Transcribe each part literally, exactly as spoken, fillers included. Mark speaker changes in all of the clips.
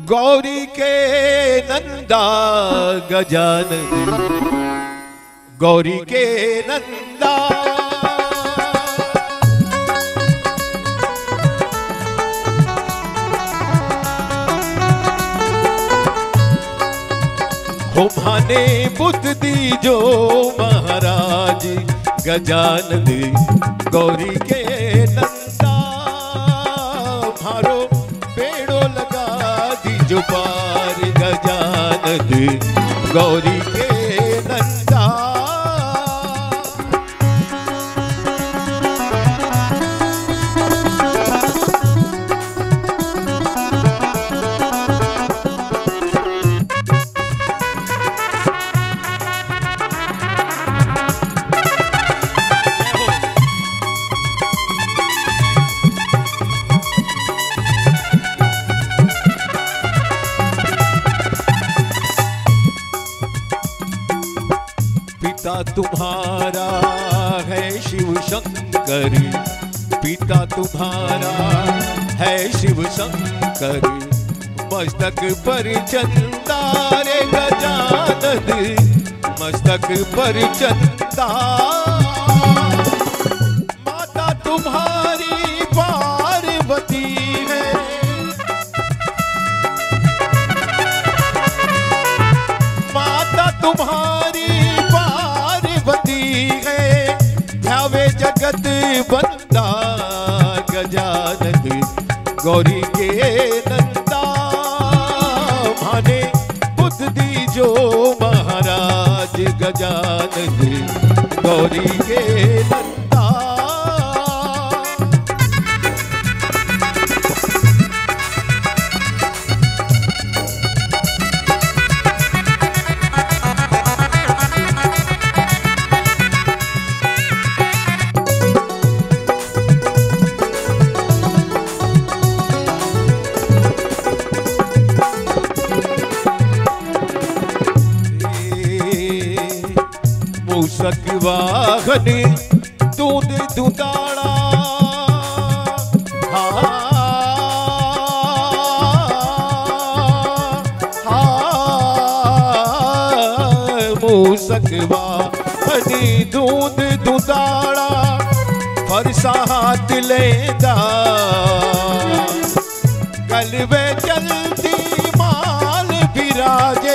Speaker 1: गौरी के नंदा गजानन, गौरी के नंदा। माने बुद्ध दी जो महाराज गजानन, गौरी के नंदा। मारो पेड़ो लगा दी जो पार गजानन, गौरी के नंदा। पिता तुम्हारा है शिव शंकर, पिता तुम्हारा है शिव शंकर। मस्तक पर चंदा रे गजानन, मस्तक पर चंदा। माता तुम्हारी पार्वती है, माता तुम्हारी ध्यावे जगत बंदा गजानन, गौरी के नंदा। माने बुद्ध दी जो महाराज गजानन, गौरी के नंदा। मूषक वाहन दूध दुधाड़ा, हाँ हाँ। मूषक वाहन दूध दुधाड़ा, फरसा हाथ लेदा। कलवे चलती माल बिराजे,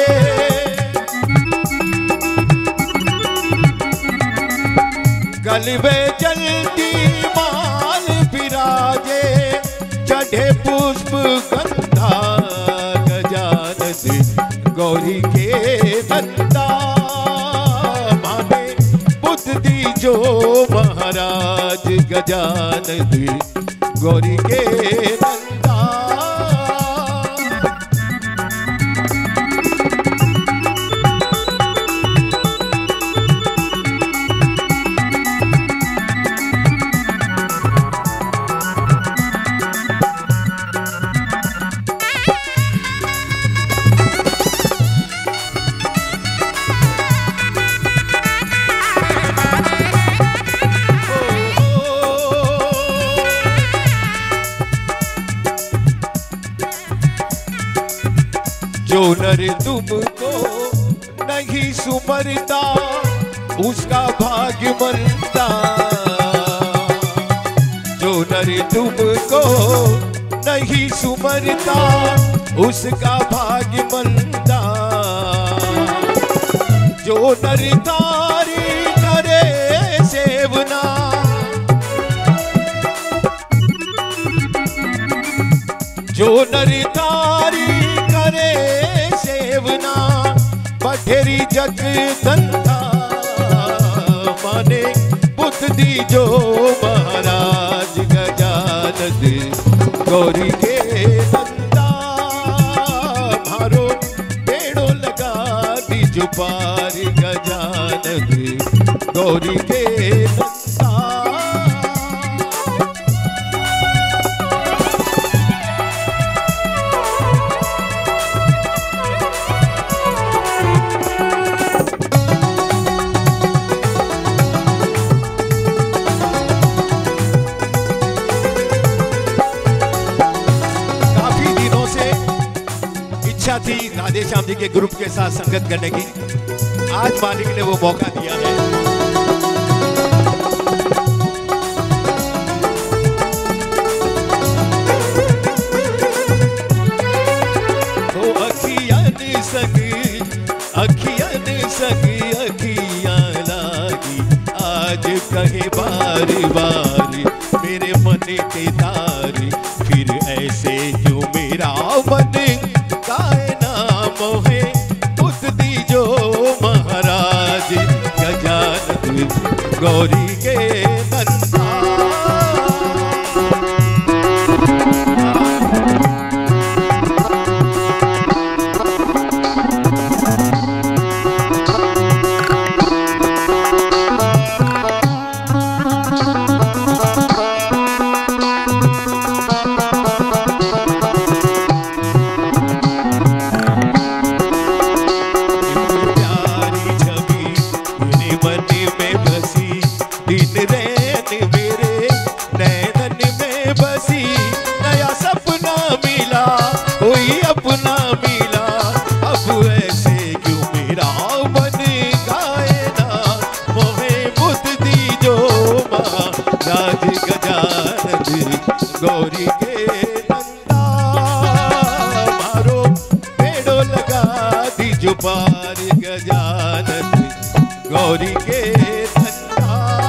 Speaker 1: गलबे जलती माल बिराजे। चढ़े पुष्प गंधा गजानन, गौरी के नंदा। माने बुद्ध दी जो महाराज गजानन, गौरी के नंदा। जो नर तुमको नहीं सुमरता, उसका भाग्य मरता। जो नर तुमको नहीं सुमरता, उसका भाग्य मरता। जो नर तारी करे सेवना, जो नर तारी करे सेवना, बठेरी जग धंधा। माने बुद्ध दी जो महाराज गजानन, गौरी के नंदा। मारो पेड़ो लगा दी जो पार गजानन, गौरी के नंदा। थी राधे श्याम जी के ग्रुप के साथ संगत करने की, आज मालिक ने वो मौका दिया है। तो अखियन सगी अखियन सगी अखियां लागी, आज कहे बार बार मेरे मन के तार, फिर ऐसे क्यों मेरा मन गाए ना मोहे बुद्ध दी जो महाराज गजानन गौरी के नंदा। गौरी के नंदा मारो पेड़ो लगा दीजो पार गजानन गौरी के नंदा।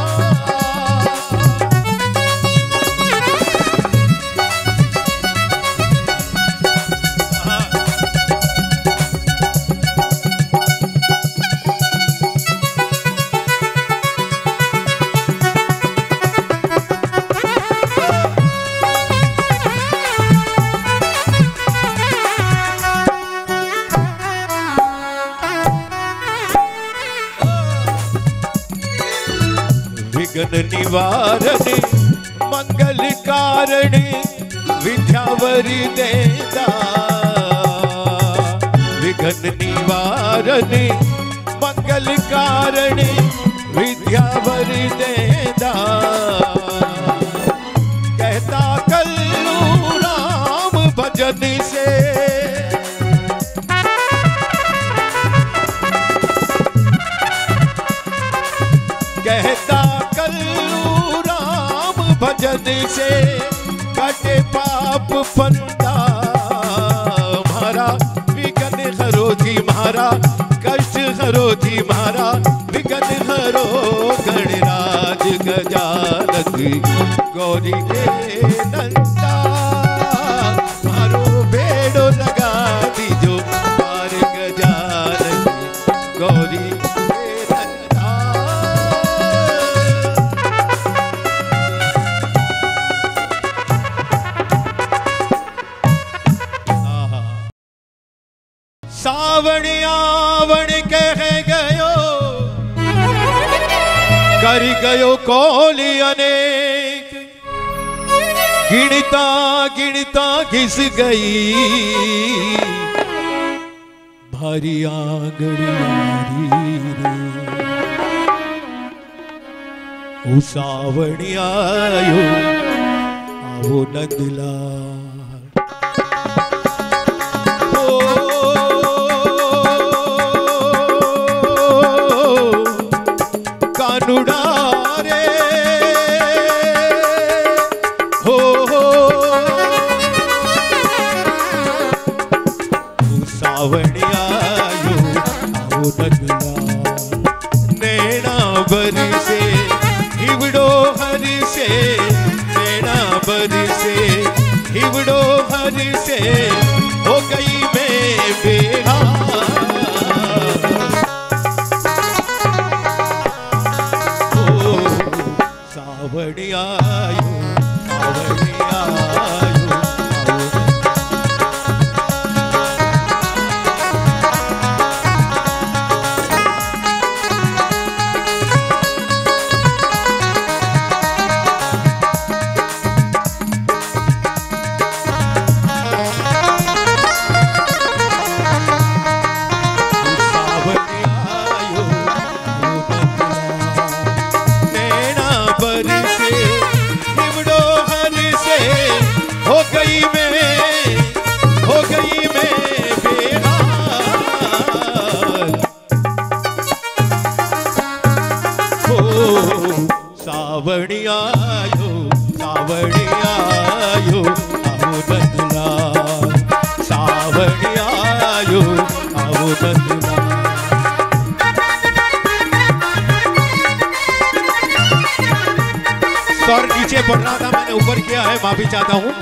Speaker 1: विघ्न निवारण मंगल कारण विद्यावरी देदा, विघ्न निवारण मंगल कारण विद्यावरी देदा, कहता कल्लू राम भजन से कहता कल्लू राम भजन से कटे पाप फंदा, मारा विघ्न हरो जी मारा कष्ट हरो जी मारा विघ्न हरो गणराज गजानन गौरी के नंदा, मारो बेड़ो लगा दीजो पार गजानन गौरी सावण आवण कह गयो कर गयो कोली अनेक, गिनता गिनता घिस गई भारी आंगड़ी रे, ओ सावण आयो आओ नंदला रे हो हो सावण आयो आओ नंदला, नैना बरसे हिवड़ो हरसे, नैना बरसे हिवड़ो हरसे, हो गई मैं बेहार सावण आयो सावण आयो। नैना बरसे नीचे पढ़ रहा था, मैंने ऊपर किया है, माफी चाहता हूँ।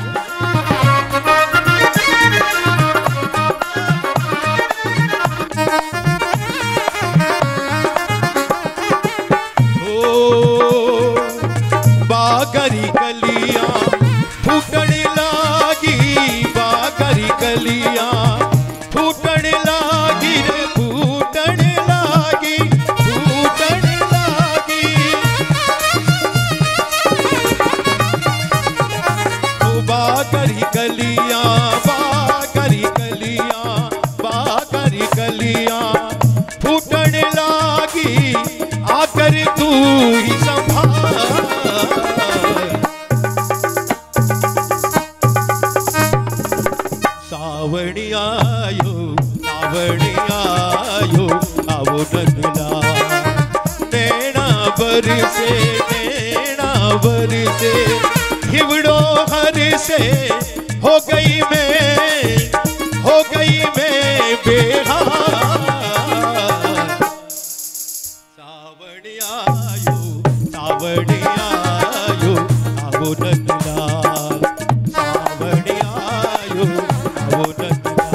Speaker 1: बागरी कलियां फूटने लागी, बागरी कलियां फूटने लागी रे, फूटने लागी, फूटने लागी। ओ बागरी कलियां, बागरी कलियां, बागरी कलियां फूटने लागी, आकर तू ही संभाल। सावणी आयो, सावणी आयो, आवो नंदला, नैना बरसे, नैना बरसे, हिवड़ो हर से, हो गई मैं, हो गई मैं बेहाल। सावणी आयो, सावणी आयो, आवो नंदला, सावणी आयो, आवो नंदला।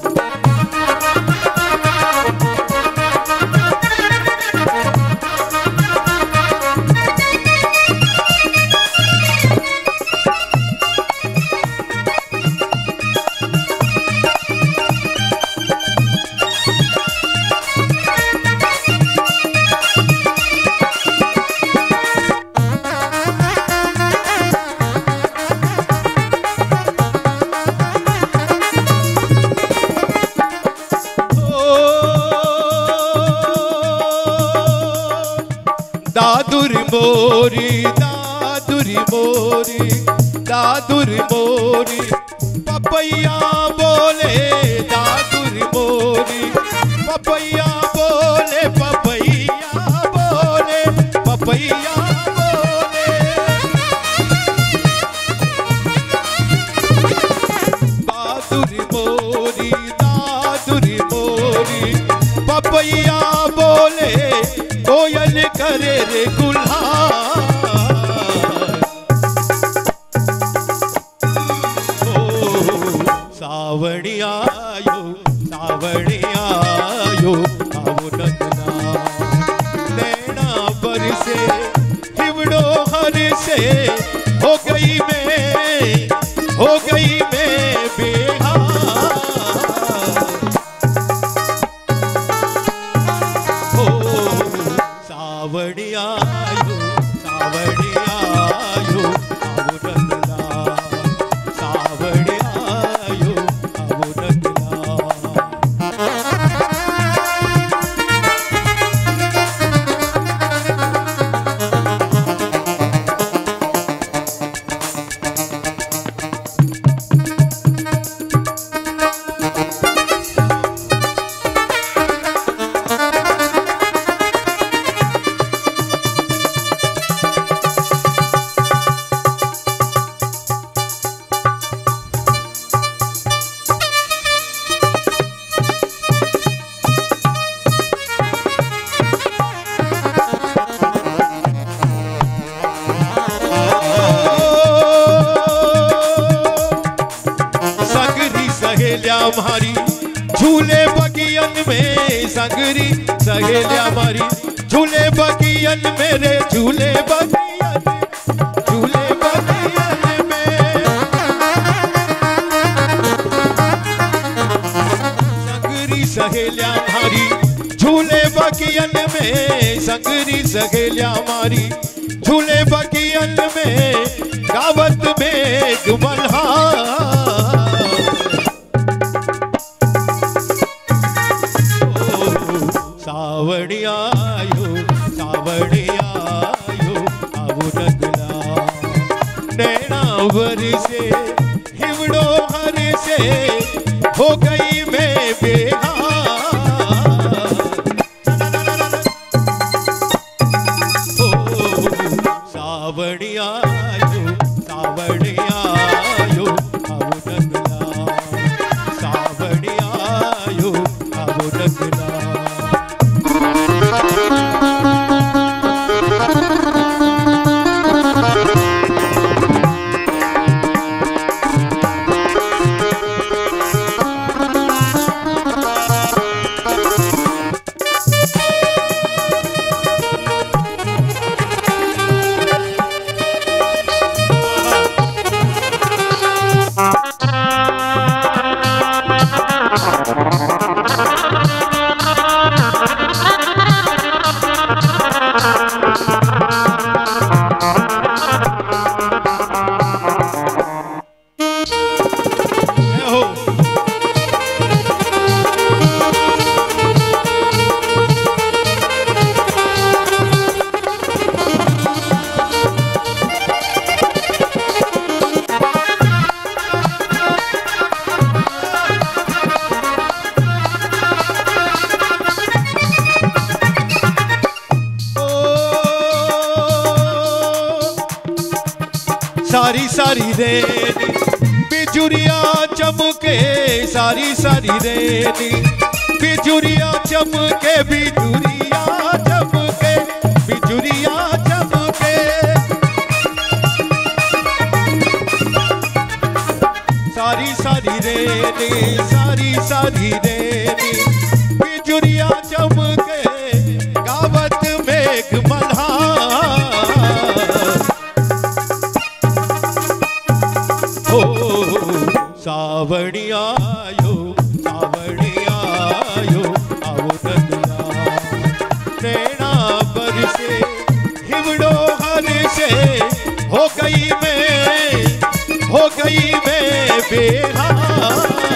Speaker 1: दादुर मोरी, दादुरी मोरी, दादुर मोरी, पपैया बोले, दादुर मोरी, पपैया बोले, पपैया बोले, पपैया बोले। दादुर मोरी, दादुर मोरी, पपैया बोले, कोयल करे रे गुलहार। ओ सावणी आयो, सावणी आयो, आवो नंदना, नैना बरसे, हिवड़ो हर से, हो गई मैं, हो गई मैं बेहाल। सावणी आयो, सावणी आयो, आवो नंदला, सावणी आयो, आवो नंदला। हमारी झूले बगियन में, संगरी सहेलिया हमारी झूले बगियन मेरे, झूले बगियन, झूले बगियन में। संगरी सहेलिया हमारी झूले बगियन में, संगरी सहेलिया हमारी झूले बगियन में, गावत में मल्हार। सावणी आयो, सावणी आयो, आवो नंदला, नैना बरसे, हिवड़ो हर से, हो गई मैं बेहाल। सावणी आयो, सावणी आयो, आवो नंदला, सावणी आयो, आवो नंदला। सारी सारी रेनी बिजुरिया चमके, सारी सारी रेनी बिजुरिया चमके, बिजुरिया चमके, बिजुरिया चमके। सारी सारी रेनी, सारी सारी रेनी बिजुरिया चमके, गावत मेघ मल्हार। हो सावणिया यो, सावणिया यो, आओ नदिया नैना बरसे, हिवड़ो हर से हो गई मैं, हो गई मैं बेहार।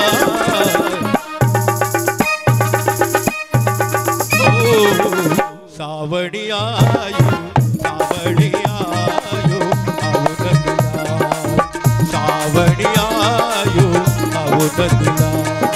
Speaker 1: ओ सावणिया यो, सावणिया यो, आओ नदिया, सावणिया यो, आओ नदिया।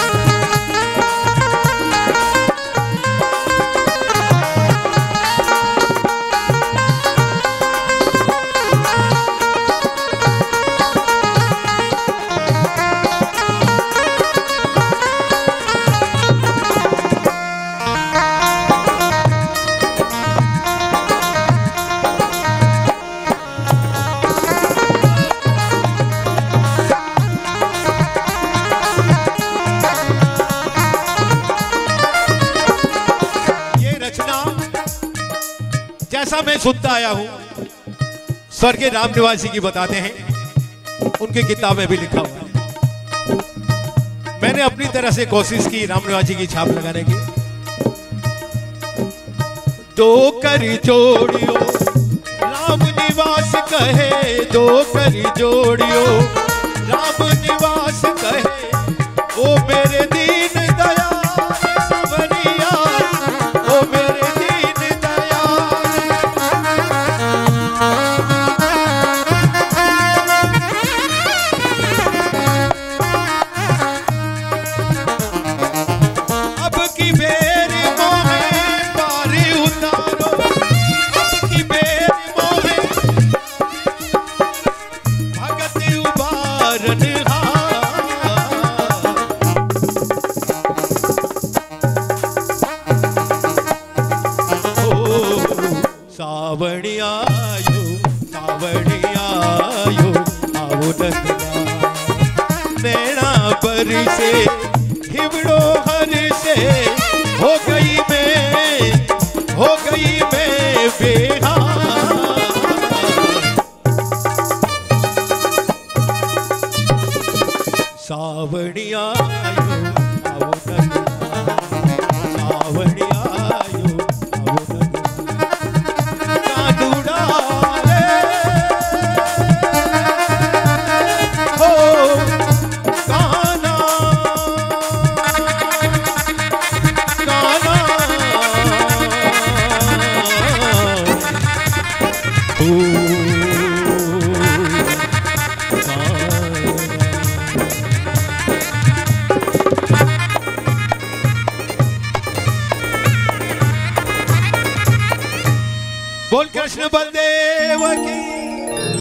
Speaker 1: जैसा मैं सुनता आया हूं, स्वर्गीय राम निवासी की बताते हैं, उनकी किताब में भी लिखा हुआ है। मैंने अपनी तरह से कोशिश की राम निवासी की छाप लगाने की। दो कर जोड़ियो राम निवास कहे, दो कर जोड़ियो राम निवास कहे, ओ मेरे दीन दयाल सवरिया, ओ मेरे सावणिया यो, सावणिया यो, आओ नदिया नैना बरसे, हिवड़ो हर से हो गई मैं, हो गई मैं बेहार। सावणिया यो, आओ नदिया, सावणिया यो, आओ नदिया। बोल कृष्ण बलदेव की।